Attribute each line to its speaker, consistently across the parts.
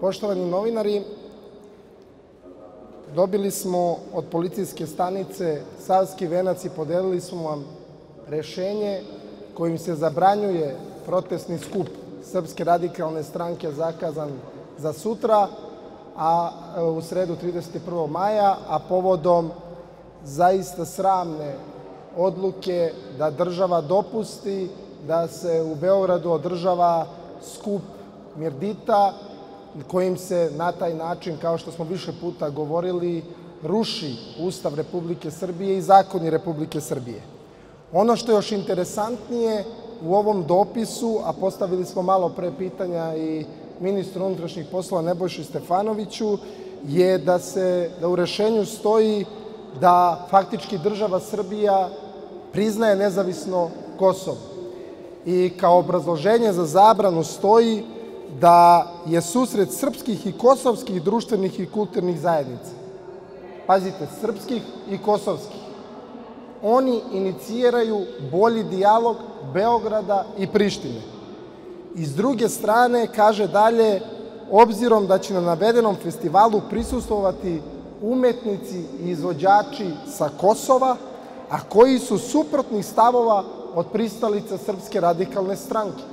Speaker 1: Poštovani novinari, dobili smo od policijske stanice Savski venac i podelili smo vam rešenje kojim se zabranjuje protestni skup Srpske radikalne stranke zakazan za sutra, a u sredu 31. maja, a povodom zaista sramne odluke da država dopusti da se u Beogradu održava skup Mirdita, kojim se na taj način, kao što smo više puta govorili, ruši Ustav Republike Srbije i zakoni Republike Srbije. Ono što je još interesantnije u ovom dopisu, a postavili smo malo pre pitanja i ministru unutrašnjih poslova Nebojši Stefanoviću, je da u rešenju stoji da faktički država Srbija priznaje nezavisno Kosovo. I kao obrazloženje za zabranu stoji da je susret srpskih i kosovskih društvenih i kulturnih zajednica. Pazite, srpskih i kosovskih. Oni iniciraju bolji dijalog Beograda i Prištine. I s druge strane, kaže dalje, obzirom da će na navedenom festivalu prisustvovati umetnici i izvođači sa Kosova, a koji su suprotnih stavova od pristalica Srpske radikalne stranke.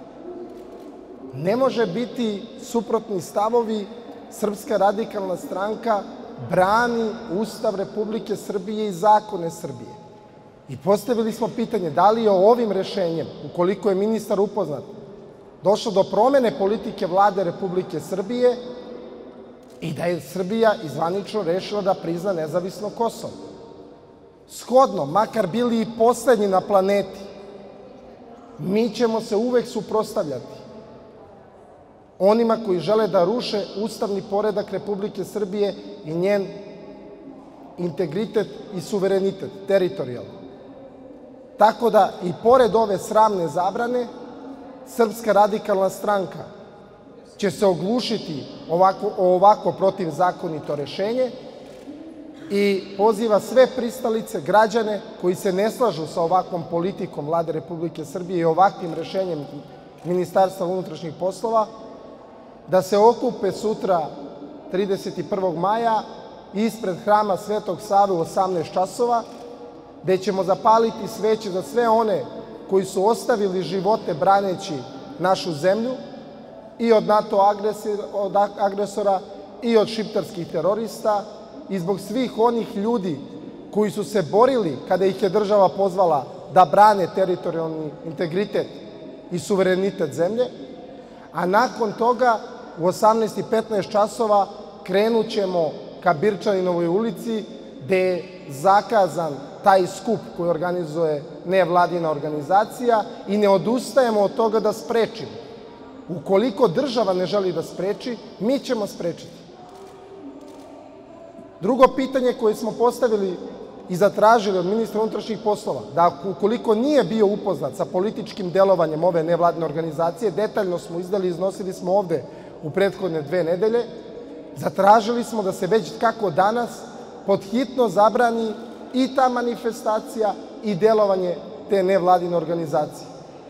Speaker 1: Ne može biti suprotni stavovi. Srpska radikalna stranka brani Ustav Republike Srbije i zakone Srbije. I postavili smo pitanje da li je ovim rešenjem, ukoliko je ministar upoznat, došlo do promene politike Vlade Republike Srbije i da je Srbija zvanično rešila da prizna nezavisno Kosovo. Shodno, makar bili i poslednji na planeti, mi ćemo se uvek suprotstavljati onima koji žele da ruše ustavni poredak Republike Srbije i njen integritet i suverenitet, teritorijalno. Tako da i pored ove sramne zabrane, Srpska radikalna stranka će se oglušiti ovako protivzakonito rešenje i poziva sve pristalice, građane koji se ne slažu sa ovakvom politikom Vlade Republike Srbije i ovakvim rešenjem Ministarstva unutrašnjih poslova, da se okupe sutra 31. maja ispred Hrama Svetog Save u 18 časova, gde ćemo zapaliti sveće za sve one koji su ostavili živote braneći našu zemlju i od NATO agresora i od šiptarskih terorista i zbog svih onih ljudi koji su se borili kada ih je država pozvala da brane teritorijalni integritet i suverenitet zemlje, a nakon toga u 18:15 časova krenut ćemo ka Birčaninovoj ulici, gde je zakazan taj skup koji organizuje nevladina organizacija i ne odustajemo od toga da sprečimo. Ukoliko država ne želi da spreči, mi ćemo sprečiti. Drugo pitanje koje smo postavili i zatražili od ministra unutrašnjih poslova, da ukoliko nije bio upoznat sa političkim delovanjem ove nevladine organizacije, detaljno smo izdali, iznosili smo ovde u prethodne 2 nedelje, zatražili smo da se već kako danas pod hitno zabrani i ta manifestacija i delovanje te nevladine organizacije.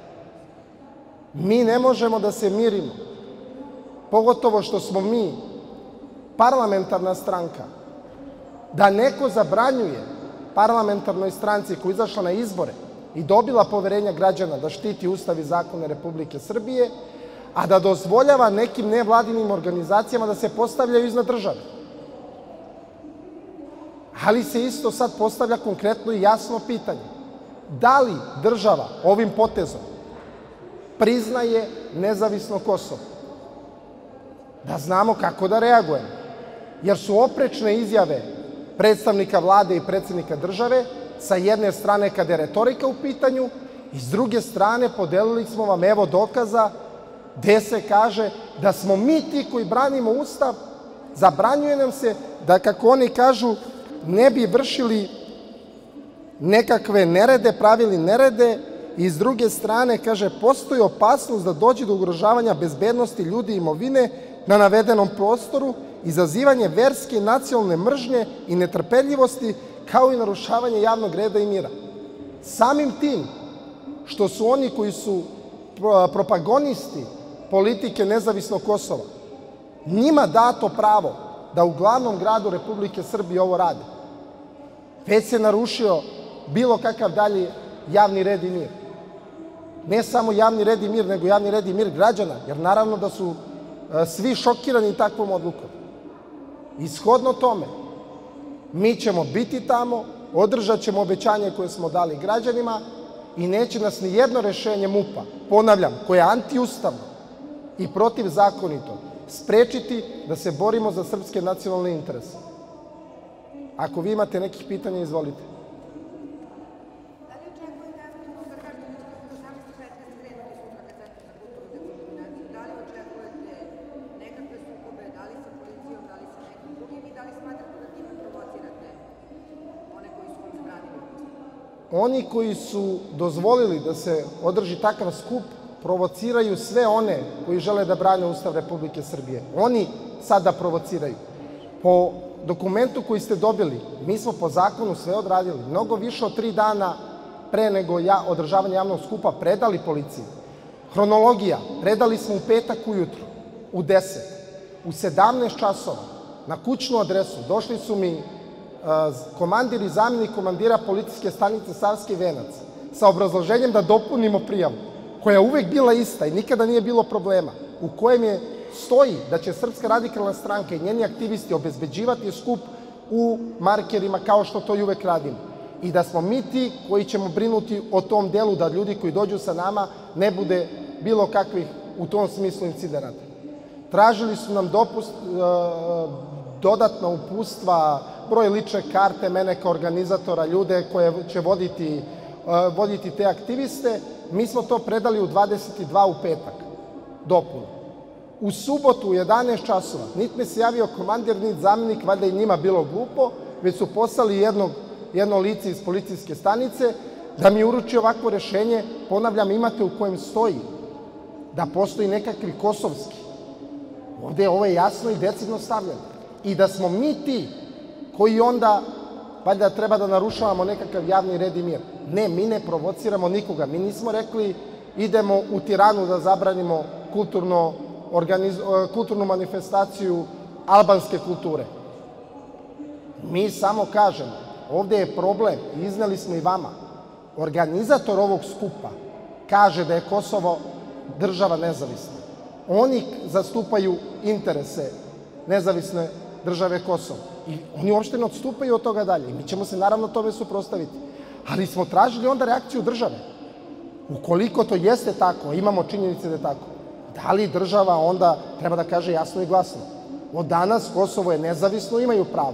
Speaker 1: Mi ne možemo da se mirimo, pogotovo što smo mi parlamentarna stranka, da neko zabranjuje parlamentarnoj stranci koja je izašla na izbore i dobila poverenja građana da štiti Ustav i zakone Republike Srbije, a da dozvoljava nekim nevladinim organizacijama da se postavljaju iznad države. Ali se isto sad postavlja konkretno i jasno pitanje. Da li država ovim potezom priznaje nezavisno Kosovo? Da znamo kako da reagujemo. Jer su oprečne izjave predstavnika vlade i predsednika države, sa jedne strane kada je retorika u pitanju i s druge strane podelili smo vam evo dokaza gde se kaže da smo mi ti koji branimo Ustav, zabranjuje nam se da, kako oni kažu, ne bi vršili nekakve nerede, pravili nerede i s druge strane, kaže, postoji opasnost da dođe do ugrožavanja bezbednosti ljudi i imovine na navedenom prostoru, izazivanje verske i nacionalne mržnje i netrpeljivosti, kao i narušavanje javnog reda i mira. Samim tim što su oni koji su protagonisti politike nezavisnog Kosova njima dato pravo da u glavnom gradu Republike Srbije ovo rade. Već se narušio bilo kakav dalji javni red i mir. Ne samo javni red i mir, nego javni red i mir građana, jer naravno da su svi šokirani takvom odlukom. Ishodno tome, mi ćemo biti tamo, održat ćemo obećanje koje smo dali građanima i neće nas ni jedno rešenje MUP-a, ponavljam, koje je antiustavno i protivzakonito, sprečiti da se borimo za srpske nacionalne interese. Ako vi imate nekih pitanja, izvolite. Oni koji su dozvolili da se održi takav skup provociraju sve one koji žele da brane Ustav Republike Srbije. Oni sada provociraju. Po dokumentu koji ste dobili, mi smo po zakonu sve odradili. Mnogo više od 3 dana pre nego održavanje javnog skupa predali policiji. Hronologija, predali smo u petak ujutru, u 10. U 17 časova, na kućnu adresu, došli su mi komandir i zamenik komandira policijske stanice Savski Venac sa obrazloženjem da dopunimo prijavu, koja je uvek bila ista i nikada nije bilo problema, u kojem stoji da će Srpska radikalna stranka i njeni aktivisti obezbeđivati skup u markerima kao što to i uvek radimo. I da smo mi ti koji ćemo brinuti o tom delu da ljudi koji dođu sa nama ne bude bilo kakvih u tom smislu incidenata. Tražili su nam dodatna uputstva, broj lične karte, mene kao organizatora, ljude koje će voditi te aktiviste. Mi smo to predali u 22 u petak, dopunu. U subotu u 11 časova, niti me se javio komandir, niti zamenik, valjda i njima bilo glupo, već su poslali jedno lice iz policijske stanice da mi uruči ovakvo rešenje, ponavljam, imate u kojem stoji da postoji nekakvi kosovski. Ovde ovo je jasno i decidno stavljeno. I da smo mi ti koji onda valjda treba da narušavamo nekakav javni red i mir. Ne, mi ne provociramo nikoga. Mi nismo rekli idemo u Tiranu da zabranimo kulturnu manifestaciju albanske kulture. Mi samo kažemo, ovde je problem, i izneli smo i vama, organizator ovog skupa kaže da je Kosovo država nezavisna. Oni zastupaju interese nezavisne države Kosovo. I oni uopšte ne odstupaju od toga dalje. I mi ćemo se naravno tome suprotstaviti. Ali smo tražili onda reakciju države. Ukoliko to jeste tako, imamo činjenice da je tako, da li država onda treba da kaže jasno i glasno? Od danas Kosovo je nezavisno, imaju pravo.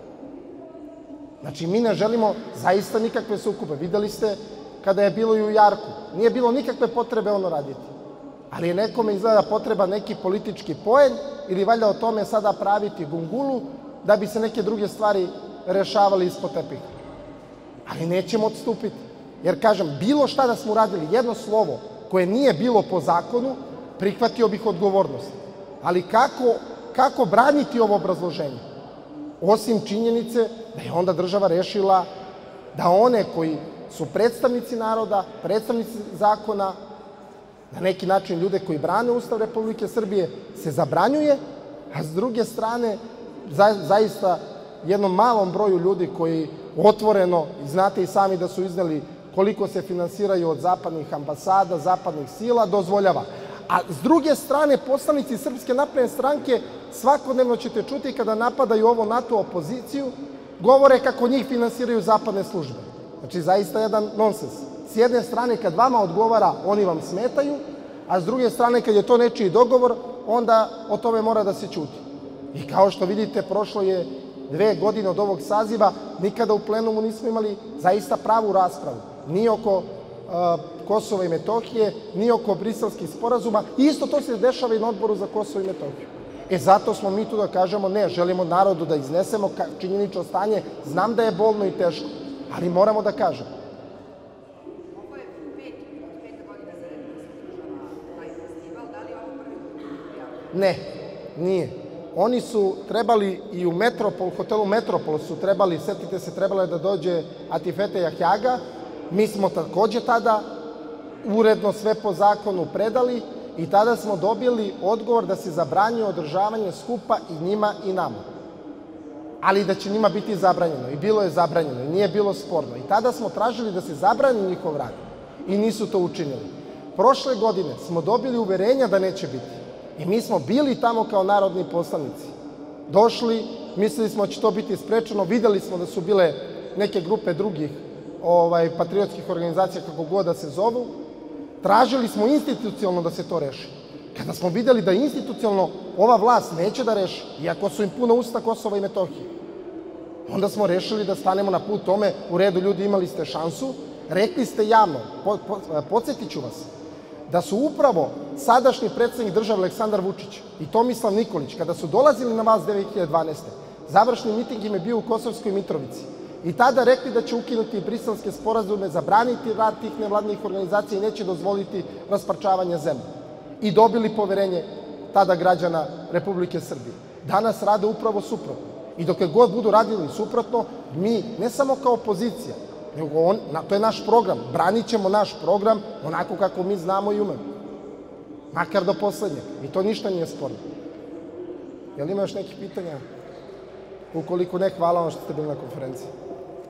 Speaker 1: Znači, mi ne želimo zaista nikakve sukobe. Videli ste kada je bilo i u Jarku. Nije bilo nikakve potrebe ono raditi. Ali je nekome izgleda potreba neki politički poen ili valjda o tome sada praviti gungulu da bi se neke druge stvari rešavali ispod tepiha. Ali nećemo odstupiti. Jer, kažem, bilo šta da smo uradili, jedno slovo koje nije bilo po zakonu, prihvatio bih odgovornost. Ali kako braniti ovo obrazloženje? Osim činjenice da je onda država rešila da one koji su predstavnici naroda, predstavnici zakona, na neki način ljude koji brane Ustav Republike Srbije se zabranjuje, a s druge strane zaista jednom malom broju ljudi koji otvoreno, znate i sami da su izneli koliko se finansiraju od zapadnih ambasada, zapadnih sila, dozvoljava. A s druge strane, poslanici Srpske napredne stranke svakodnevno ćete čuti kada napadaju ovo NATO opoziciju, govore kako njih finansiraju zapadne službe. Znači, zaista jedan nonsens. S jedne strane, kad vama odgovara, oni vam smetaju, a s druge strane, kad je to nečiji dogovor, onda o tome mora da se ćuti. I kao što vidite, prošlo je 2 godine od ovog saziva, nikada u plenumu nismo imali zaista pravu raspravu. Ni oko Kosova i Metohije, ni oko briselskih sporazuma. I isto to se dešava i na Odboru za Kosovo i Metohiju. Zato smo mi tu da kažemo ne, želimo narodu da iznesemo činjenično stanje. Znam da je bolno i teško, ali moramo da kažemo.
Speaker 2: Ovo je 5 godina za redom da se održava taj festival. Da li je ovo prvi put?
Speaker 1: Ne, nije. Oni su trebali i u hotelu Metropol su trebali, setite se, trebalo je da dođe Atifete Jahjaga. Mi smo takođe tada uredno sve po zakonu predali i tada smo dobili odgovor da se zabranjuje održavanje skupa i njima i nama. Ali da će njima biti zabranjeno. I bilo je zabranjeno i nije bilo sporno. I tada smo tražili da se zabrani njihov rad i nisu to učinili. Prošle godine smo dobili uverenja da neće biti. I mi smo bili tamo kao narodni poslanici. Došli, mislili smo da će to biti sprečeno, videli smo da su bile neke grupe drugih patriotskih organizacija, kako god da se zovu. Tražili smo institucionalno da se to reši. Kada smo videli da institucionalno ova vlast neće da reši, iako su im puna usta Kosova i Metohije, onda smo rešili da stanemo na put tome, u redu ljudi, imali ste šansu, rekli ste javno, podsjetit ću vas, da su upravo sadašnji predsednik države Aleksandar Vučić i Tomislav Nikolić, kada su dolazili na vas 2012. Završni miting im je bio u Kosovskoj Mitrovici i tada rekli da će ukinuti briselske sporazume, zabraniti rad tih nevladinih organizacija i neće dozvoliti rasparčavanje zemlje. I dobili poverenje tada građana Republike Srbije. Danas rade upravo suprotno. I dok god budu radili suprotno, mi, ne samo kao opozicija, nego to je naš program, branit ćemo naš program onako kako mi znamo i umemo. Makar do poslednjeg. I to ništa nije sporno. Jel ima još nekih pitanja? Ukoliko ne, hvala vam što ste bili na konferenciji.